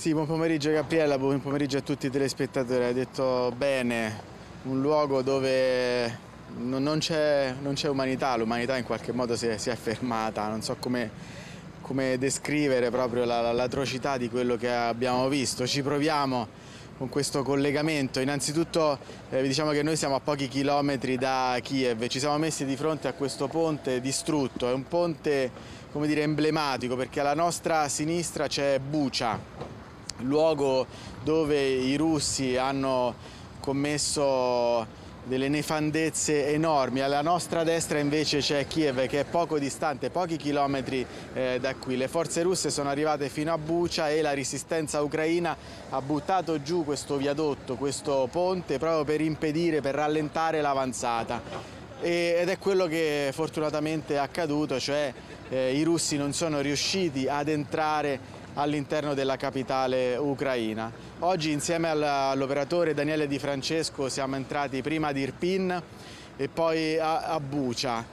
Sì, buon pomeriggio Gabriella, buon pomeriggio a tutti i telespettatori. Hai detto bene, un luogo dove non c'è umanità, l'umanità in qualche modo si è fermata, non so come descrivere proprio l'atrocità di quello che abbiamo visto. Ci proviamo con questo collegamento. Innanzitutto diciamo che noi siamo a pochi chilometri da Kiev, ci siamo messi di fronte a questo ponte distrutto, è un ponte, come dire, emblematico, perché alla nostra sinistra c'è Bucha, luogo dove i russi hanno commesso delle nefandezze enormi. Alla nostra destra invece c'è Kiev, che è poco distante, pochi chilometri da qui. Le forze russe sono arrivate fino a Bucha e la resistenza ucraina ha buttato giù questo viadotto, questo ponte, proprio per impedire, per rallentare l'avanzata. Ed è quello che fortunatamente è accaduto, cioè i russi non sono riusciti ad entrare all'interno della capitale ucraina. Oggi insieme all'operatore Daniele Di Francesco siamo entrati prima ad Irpin e poi a Bucha.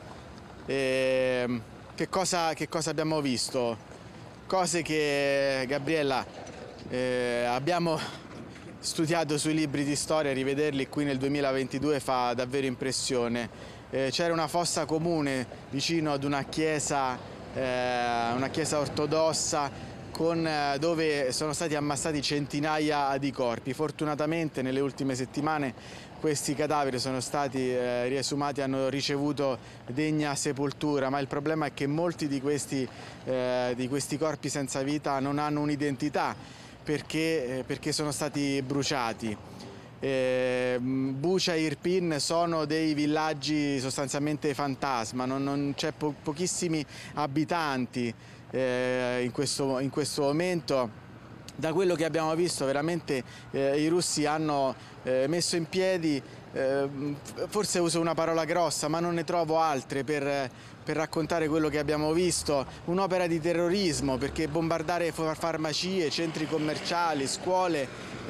Che cosa abbiamo visto? Cose che, Gabriella, abbiamo studiato sui libri di storia, rivederli qui nel 2022 fa davvero impressione. C'era una fossa comune vicino ad una chiesa ortodossa, dove sono stati ammassati centinaia di corpi. Fortunatamente nelle ultime settimane questi cadaveri sono stati riesumati, hanno ricevuto degna sepoltura, ma il problema è che molti di questi corpi senza vita non hanno un'identità perché sono stati bruciati. Bucha e Irpin sono dei villaggi sostanzialmente fantasma, non c'è pochissimi abitanti in questo momento. Da quello che abbiamo visto veramente i russi hanno messo in piedi, forse uso una parola grossa ma non ne trovo altre per raccontare quello che abbiamo visto, un'opera di terrorismo, perché bombardare farmacie, centri commerciali, scuole,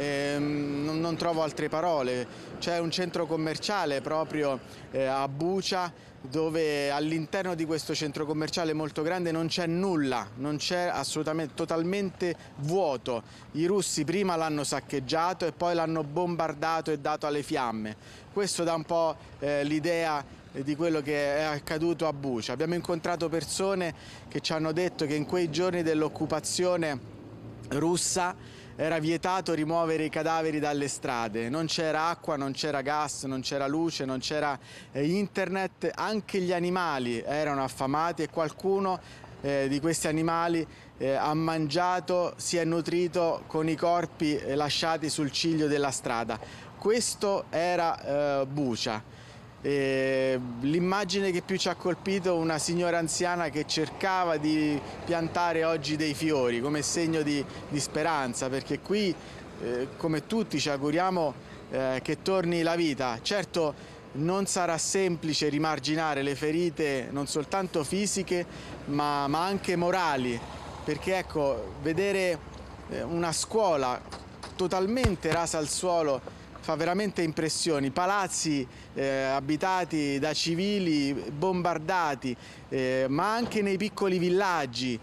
non trovo altre parole. C'è un centro commerciale proprio a Bucha, dove all'interno di questo centro commerciale molto grande non c'è nulla, non c'è assolutamente, totalmente vuoto. I russi prima l'hanno saccheggiato e poi l'hanno bombardato e dato alle fiamme. Questo dà un po' l'idea di quello che è accaduto a Bucha. Abbiamo incontrato persone che ci hanno detto che in quei giorni dell'occupazione russa era vietato rimuovere i cadaveri dalle strade, non c'era acqua, non c'era gas, non c'era luce, non c'era internet, anche gli animali erano affamati e qualcuno di questi animali ha mangiato, si è nutrito con i corpi lasciati sul ciglio della strada. Questo era Bucha. L'immagine che più ci ha colpito, una signora anziana che cercava di piantare oggi dei fiori come segno di speranza, perché qui come tutti ci auguriamo che torni la vita. Certo non sarà semplice rimarginare le ferite non soltanto fisiche ma anche morali, perché ecco, vedere una scuola totalmente rasa al suolo fa veramente impressioni, palazzi abitati da civili bombardati, ma anche nei piccoli villaggi,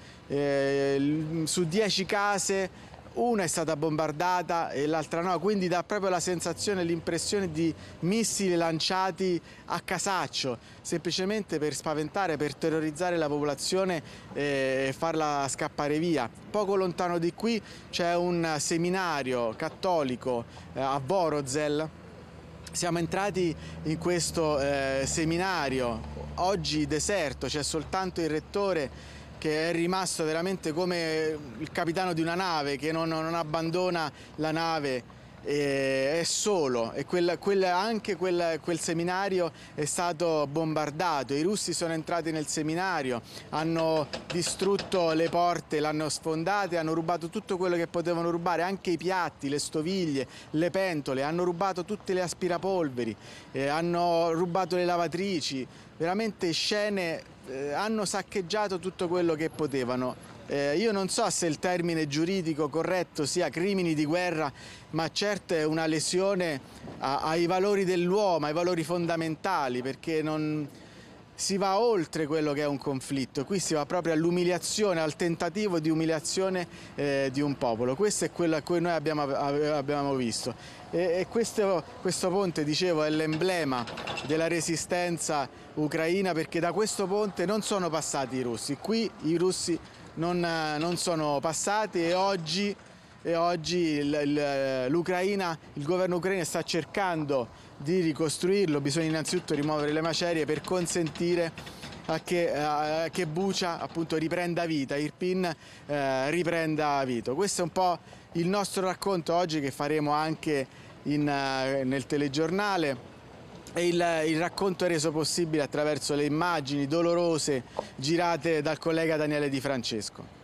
su 10 case una è stata bombardata e l'altra no, quindi dà proprio la sensazione, l'impressione di missili lanciati a casaccio, semplicemente per spaventare, per terrorizzare la popolazione e farla scappare via. Poco lontano di qui c'è un seminario cattolico a Vorosel. Siamo entrati in questo seminario, oggi deserto, c'è soltanto il rettore che è rimasto veramente come il capitano di una nave che non abbandona la nave, è solo, e anche quel seminario è stato bombardato. I russi sono entrati nel seminario, hanno distrutto le porte, l'hanno sfondate, hanno rubato tutto quello che potevano rubare, anche i piatti, le stoviglie, le pentole, hanno rubato tutte le aspirapolveri, hanno rubato le lavatrici, veramente scene, hanno saccheggiato tutto quello che potevano. Io non so se il termine giuridico corretto sia crimini di guerra, ma certo è una lesione ai valori dell'uomo, ai valori fondamentali, perché si va oltre quello che è un conflitto, qui si va proprio all'umiliazione, al tentativo di umiliazione di un popolo. Questo è quello a cui noi abbiamo visto. E questo ponte, dicevo, è l'emblema della resistenza ucraina, perché da questo ponte non sono passati i russi. Qui i russi non sono passati e oggi l'Ucraina, il governo ucraino sta cercando di ricostruirlo. Bisogna innanzitutto rimuovere le macerie per consentire che Bucha appunto riprenda vita, Irpin riprenda vita. Questo è un po' il nostro racconto oggi, che faremo anche nel telegiornale. E il racconto è reso possibile attraverso le immagini dolorose girate dal collega Daniele Di Francesco.